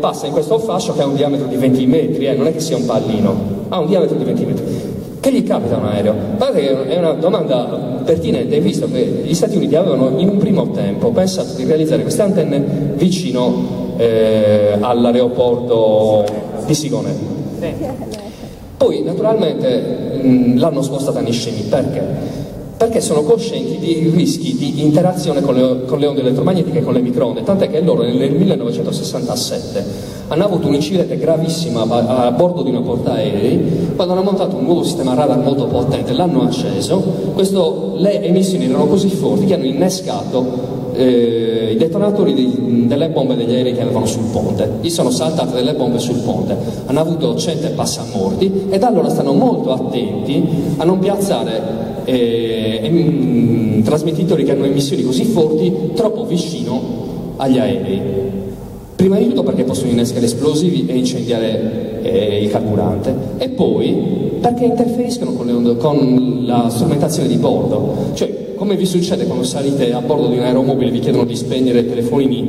passa in questo fascio che ha un diametro di 20 metri, non è che sia un pallino, ha un diametro di 20 metri. Che gli capita un aereo? Guardate che è una domanda pertinente, visto che gli Stati Uniti avevano in un primo tempo pensato di realizzare queste antenne vicino all'aeroporto di Sigonella. Poi naturalmente l'hanno spostata a Niscemi. Perché? Perché sono coscienti dei rischi di interazione con le onde elettromagnetiche e con le microonde, tant'è che loro nel 1967 hanno avuto un incidente gravissimo a bordo di una portaerei quando hanno montato un nuovo sistema radar molto potente, l'hanno acceso, le emissioni erano così forti che hanno innescato i detonatori delle bombe degli aerei che avevano sul ponte. Gli sono saltate delle bombe sul ponte, hanno avuto 100 passamorti e da allora stanno molto attenti a non piazzare trasmettitori che hanno emissioni così forti troppo vicino agli aerei. Prima di tutto perché possono innescare esplosivi e incendiare il carburante, e poi perché interferiscono con la strumentazione di bordo. Cioè, come vi succede quando salite a bordo di un aeromobile e vi chiedono di spegnere telefonini,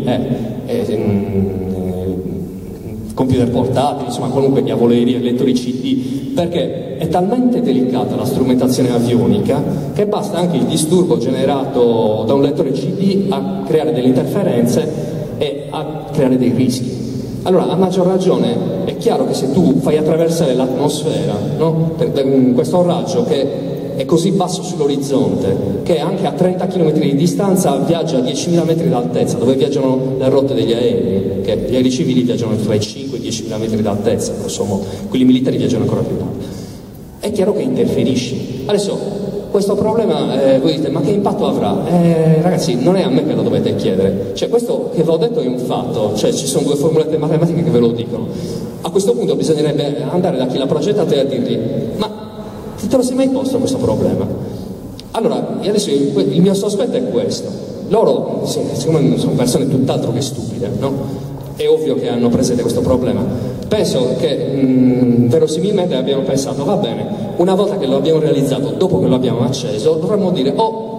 computer portatili, insomma qualunque diavoleria, lettori CD, perché è talmente delicata la strumentazione avionica che basta anche il disturbo generato da un lettore CD a creare delle interferenze e a creare dei rischi. Allora, a maggior ragione, è chiaro che se tu fai attraversare l'atmosfera, no? Questo raggio che è così basso sull'orizzonte, che anche a 30 km di distanza viaggia a 10.000 metri d'altezza, dove viaggiano le rotte degli aerei, che gli aerei civili viaggiano tra i 5 e i 10.000 metri d'altezza, insomma, quelli militari viaggiano ancora più tanto. È chiaro che interferisci. Adesso, questo problema, voi dite, ma che impatto avrà? Ragazzi, non è a me che lo dovete chiedere. Cioè, questo che vi ho detto è un fatto, cioè ci sono due formulette matematiche che ve lo dicono. A questo punto bisognerebbe andare da chi l'ha progettato e a dirgli, ma te lo sei mai posto questo problema? Allora, adesso il mio sospetto è questo. Loro, siccome sono persone tutt'altro che stupide, no? È ovvio che hanno presente questo problema. Penso che verosimilmente abbiano pensato, va bene, una volta che lo abbiamo realizzato, dopo che lo abbiamo acceso, dovremmo dire,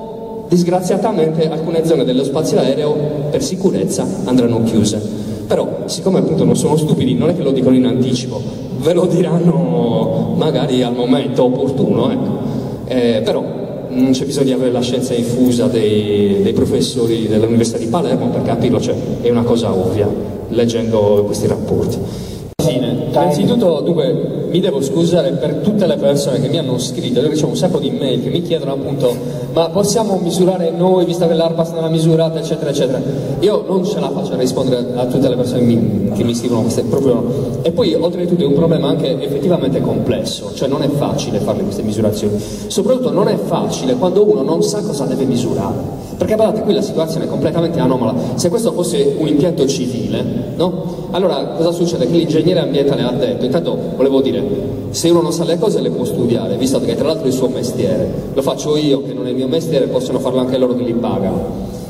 disgraziatamente alcune zone dello spazio aereo per sicurezza andranno chiuse. Però, siccome appunto non sono stupidi, non è che lo dicono in anticipo, ve lo diranno magari al momento opportuno, ecco. Però non c'è bisogno di avere la scienza infusa dei professori dell'Università di Palermo per capirlo, cioè è una cosa ovvia, leggendo questi rapporti. Innanzitutto, dunque, mi devo scusare per tutte le persone che mi hanno scritto, io ricevo un sacco di mail che mi chiedono appunto, ma possiamo misurare noi, visto che l'ARPAS non l'ha misurata, eccetera, eccetera. Io non ce la faccio a rispondere a tutte le persone che mi scrivono queste, proprio. E poi, oltretutto, è un problema anche effettivamente complesso, cioè non è facile fare queste misurazioni. Soprattutto non è facile quando uno non sa cosa deve misurare. Perché guardate, qui la situazione è completamente anomala. Se questo fosse un impianto civile, no? Allora cosa succede? Che l'ingegnere ambientale ha detto, intanto volevo dire, se uno non sa le cose le può studiare, visto che tra l'altro è il suo mestiere, lo faccio io che non è il mio mestiere, possono farlo anche loro che li pagano.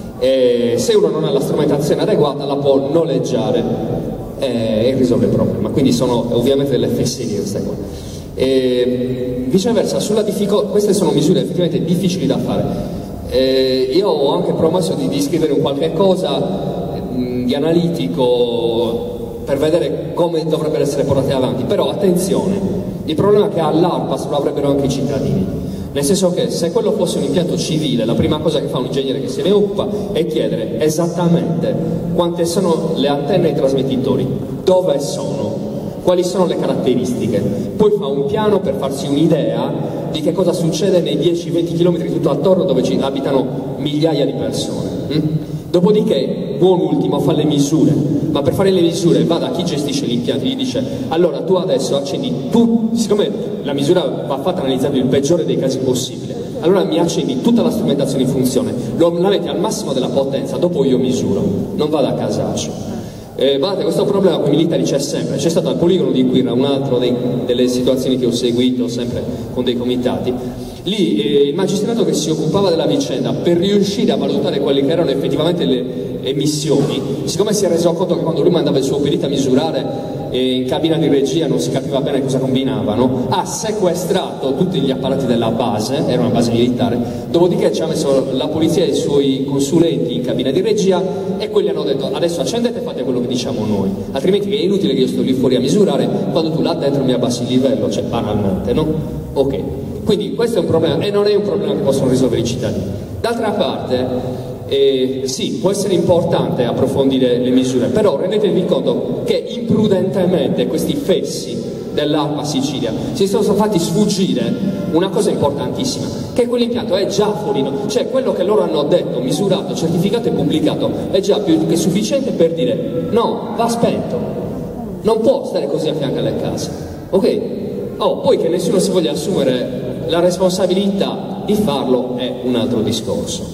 E se uno non ha la strumentazione adeguata la può noleggiare e risolve il problema. Quindi sono ovviamente delle fesserie queste qua. E viceversa, queste sono misure effettivamente difficili da fare. Io ho anche promesso di scrivere un qualche cosa di analitico per vedere come dovrebbero essere portate avanti, però attenzione, il problema che ha l'ARPAS lo avrebbero anche i cittadini, nel senso che se quello fosse un impianto civile, la prima cosa che fa un ingegnere che se ne occupa è chiedere esattamente quante sono le antenne e i trasmettitori, dove sono, quali sono le caratteristiche, poi fa un piano per farsi un'idea di che cosa succede nei 10-20 km tutto attorno dove ci abitano migliaia di persone. Dopodiché, buon ultimo, fa le misure, ma per fare le misure va da chi gestisce l'impianto, gli dice, allora tu adesso accendi, siccome la misura va fatta analizzando il peggiore dei casi possibile, allora mi accendi tutta la strumentazione in funzione, la metti al massimo della potenza, dopo io misuro, non vado a casaccio. Guardate, questo problema con i militari c'è sempre, c'è stato al poligono di Quirra, un'altra delle situazioni che ho seguito sempre con dei comitati. Lì il magistrato che si occupava della vicenda, per riuscire a valutare quelle che erano effettivamente le emissioni, siccome si è reso conto che quando lui mandava il suo perito a misurare in cabina di regia non si capiva bene cosa combinavano, ha sequestrato tutti gli apparati della base, era una base militare, dopodiché ci ha messo la polizia e i suoi consulenti in cabina di regia e quelli hanno detto adesso accendete e fate quello che diciamo noi, altrimenti è inutile che io sto lì fuori a misurare quando tu là dentro mi abbassi il livello, cioè banalmente, no? Ok, quindi questo è un problema e non è un problema che possono risolvere i cittadini. D'altra parte, sì, può essere importante approfondire le misure, però rendetevi conto che imprudentemente questi fessi dell'ARPA Sicilia si sono fatti sfuggire una cosa importantissima, che quell'impianto è già fuori, cioè quello che loro hanno detto, misurato, certificato e pubblicato è già più che sufficiente per dire no, va spento, non può stare così a fianco alle case, ok? Oh, poi che nessuno si voglia assumere la responsabilità di farlo è un altro discorso.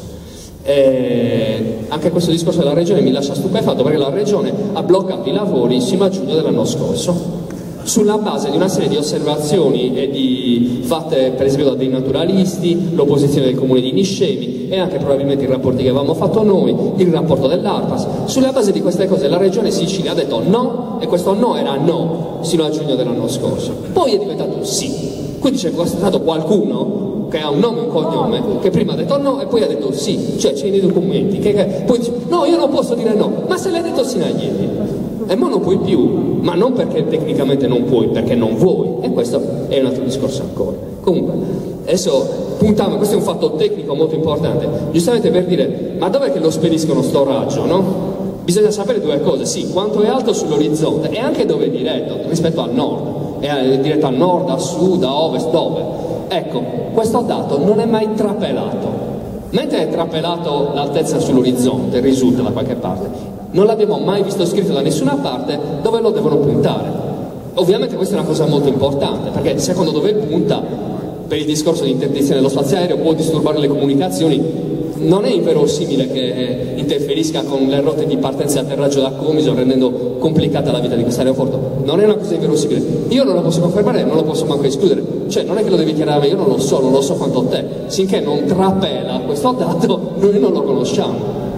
Anche questo discorso della regione mi lascia stupefatto, perché la regione ha bloccato i lavori sino a giugno dell'anno scorso sulla base di una serie di osservazioni fatte per esempio da dei naturalisti, l'opposizione del comune di Niscemi e anche probabilmente i rapporti che avevamo fatto noi, il rapporto dell'ARPAS. Sulla base di queste cose la regione Sicilia ha detto no, e questo no era no sino a giugno dell'anno scorso, poi è diventato sì, quindi c'è stato qualcuno che ha un nome e un cognome, che prima ha detto no e poi ha detto sì, cioè c'è nei documenti, che poi dice no, io non posso dire no, ma se l'hai detto sino a ieri, e mo non puoi più, ma non perché tecnicamente non puoi, perché non vuoi, e questo è un altro discorso ancora. Comunque, adesso puntiamo, questo è un fatto tecnico molto importante, giustamente per dire, ma dov'è che lo spediscono sto raggio, no? Bisogna sapere due cose, sì, quanto è alto sull'orizzonte e anche dove è diretto rispetto al nord, è diretto a nord, a sud, a ovest, dove? Ecco, questo dato non è mai trapelato, mentre è trapelato l'altezza sull'orizzonte, risulta da qualche parte, non l'abbiamo mai visto scritto da nessuna parte dove lo devono puntare. Ovviamente questa è una cosa molto importante, perché secondo dove punta, per il discorso di interdizione dello spazio aereo, può disturbare le comunicazioni. Non è inverosimile che interferisca con le rotte di partenza e atterraggio da Comiso, rendendo complicata la vita di questo aeroporto. Non è una cosa inverosimile. Io non lo posso confermare, non lo posso manco escludere. Cioè, non è che lo devi chiedere a me, io non lo so quanto te. Sinché non trapela questo dato, noi non lo conosciamo.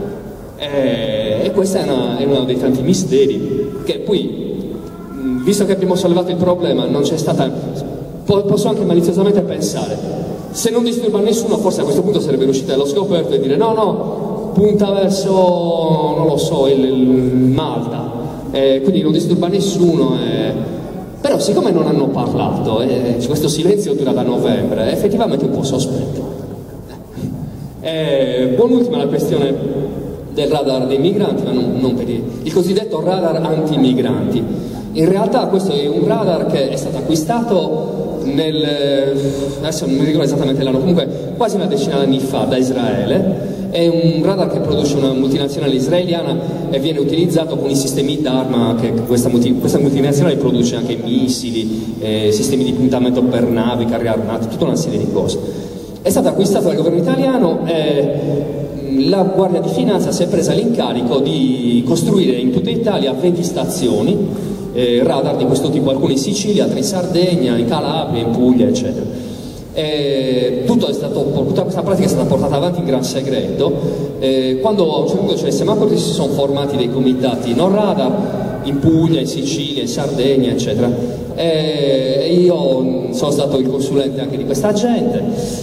E questo è uno dei tanti misteri. Che poi, visto che abbiamo sollevato il problema, non c'è stata... Posso anche maliziosamente pensare, se non disturba nessuno, forse a questo punto sarebbe riuscito allo scoperto e dire no, punta verso, non lo so, il Malta, quindi non disturba nessuno, però siccome non hanno parlato, questo silenzio dura da novembre, è effettivamente un po' sospetto. Buon'ultima la questione del radar dei migranti, ma non per il cosiddetto radar anti-migranti. In realtà questo è un radar che è stato acquistato adesso non mi ricordo esattamente l'anno, comunque quasi una decina di anni fa da Israele. È un radar che produce una multinazionale israeliana e viene utilizzato con i sistemi d'arma che questa multinazionale produce, anche missili, sistemi di puntamento per navi, carri armati, tutta una serie di cose. È stato acquistato dal governo italiano e la Guardia di Finanza si è presa l'incarico di costruire in tutta Italia 20 stazioni radar di questo tipo, alcuni in Sicilia, altri in Sardegna, in Calabria, in Puglia, eccetera. Tutta questa pratica è stata portata avanti in gran segreto. Quando a un certo punto ce ne siamo accorti, si sono formati dei comitati non radar in Puglia, in Sicilia, in Sardegna, eccetera. Io sono stato il consulente anche di questa gente.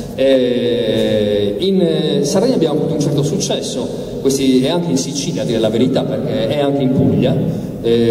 In Sardegna abbiamo avuto un certo successo, e anche in Sicilia, a dire la verità, perché è anche in Puglia.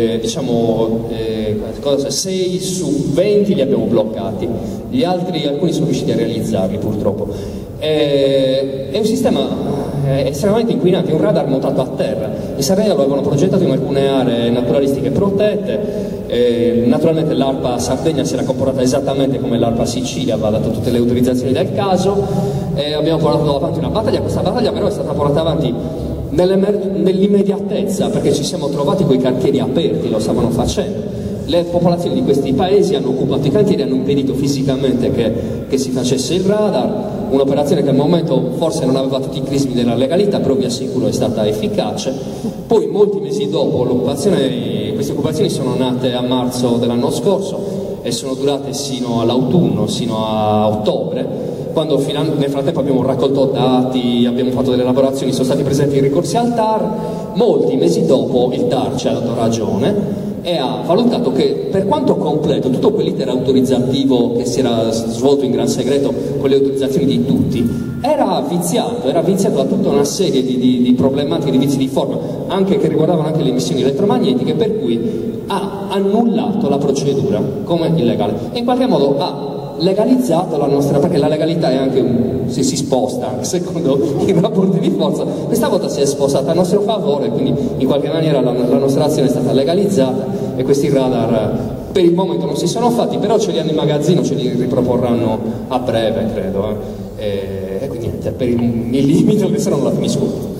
6 su 20 li abbiamo bloccati, gli altri, alcuni sono riusciti a realizzarli purtroppo. È un sistema estremamente inquinante, è un radar montato a terra. In Sardegna lo avevano progettato in alcune aree naturalistiche protette, naturalmente l'ARPA Sardegna si era comportata esattamente come l'ARPA Sicilia, aveva dato tutte le autorizzazioni del caso, abbiamo portato avanti una battaglia. Questa battaglia però è stata portata avanti nell'immediatezza, perché ci siamo trovati con i cantieri aperti, lo stavano facendo. Le popolazioni di questi paesi hanno occupato i cantieri, hanno impedito fisicamente che si facesse il radar, un'operazione che al momento forse non aveva tutti i crismi della legalità, però vi assicuro è stata efficace. Poi molti mesi dopo queste occupazioni sono nate a marzo dell'anno scorso e sono durate sino all'autunno, sino a ottobre, quando nel frattempo abbiamo raccolto dati, abbiamo fatto delle elaborazioni, sono stati presenti i ricorsi al TAR. Molti mesi dopo il TAR ci ha dato ragione e ha valutato che, per quanto completo, tutto quell'iter autorizzativo che si era svolto in gran segreto con le autorizzazioni di tutti, era viziato da tutta una serie di problematiche, di vizi di forma, anche che riguardavano anche le emissioni elettromagnetiche, per cui ha annullato la procedura come illegale e in qualche modo ha legalizzato la nostra, perché la legalità è anche se si sposta anche secondo i rapporti di forza, questa volta si è spostata a nostro favore, quindi in qualche maniera la nostra azione è stata legalizzata e questi radar per il momento non si sono fatti, però ce li hanno in magazzino, ce li riproporranno a breve credo, e quindi niente, per il limite che se no non la finisco.